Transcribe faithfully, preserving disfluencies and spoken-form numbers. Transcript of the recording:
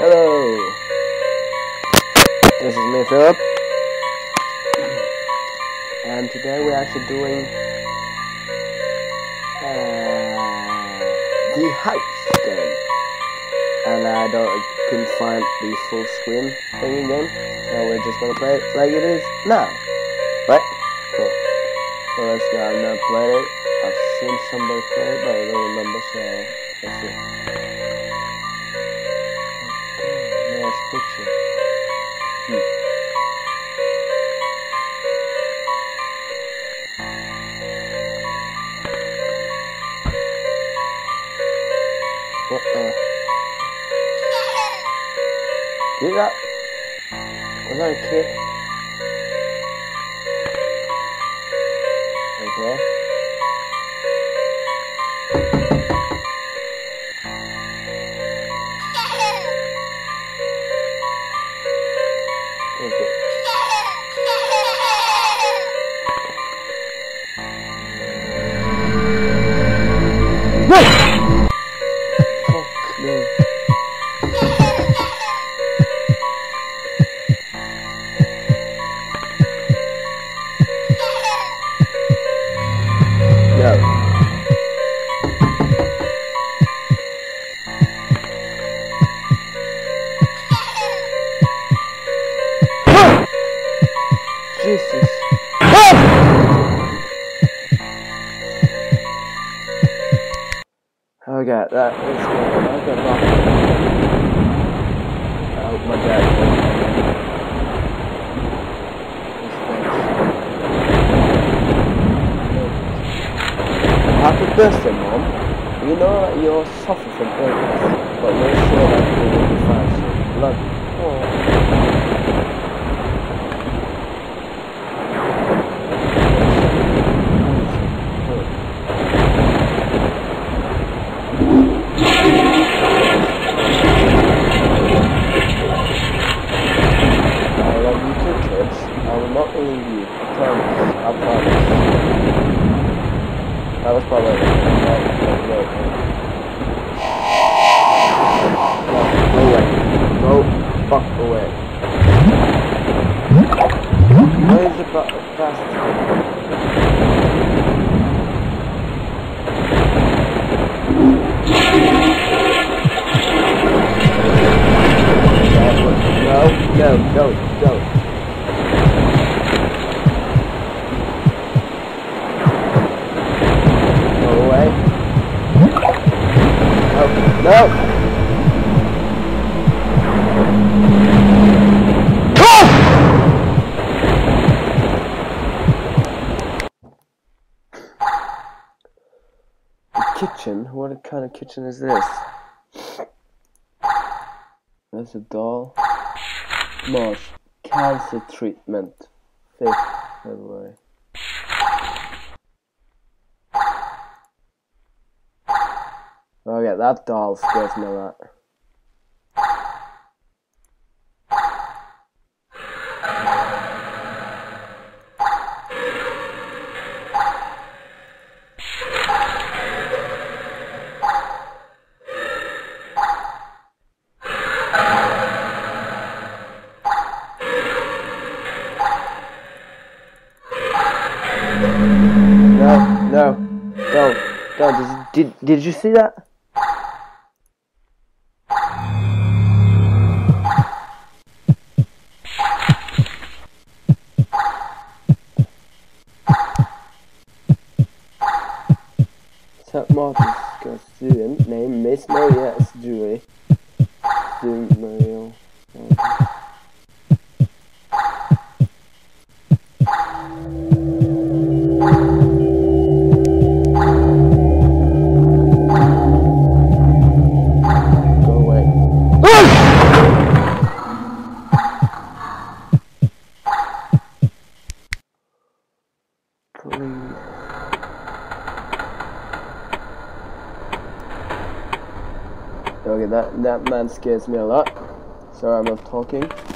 Hello, this is me, Philip, and today we're actually doing uh, the house game, and I don't couldn't find the full screen thing again, so we're just gonna play it like it is now, right? Cool. So let's go. I've never played it. I've seen somebody play it, but I don't remember, so let's see. Okay, nice picture. Hmm. What the? Did that? Was that a kid? Okay. What is it? Wait! Fuck me. No. Jesus. Okay, that is good. I got lost. Oh my god. Happy birthday, Mom. You know you're suffering from illness, but we're sure that you will be fine soon. Love you. Oh. I love you too, kids. I will not leave you. I promise. I promise. That was probably no, no, no. No, go away. Go fuck away. Where is the fast? No, no, don't, don't. Go away. No, no. The kitchen? What kind of kitchen is this? There's a doll. March. Cancer treatment. fifth February. Okay, that doll scares me a lot. No, no, don't, don't. Did, did, did you see that? Saint Martin's student named Miss Maria S. Julie. Student Maria. Okay, that, that man scares me a lot. Sorry, I'm not talking.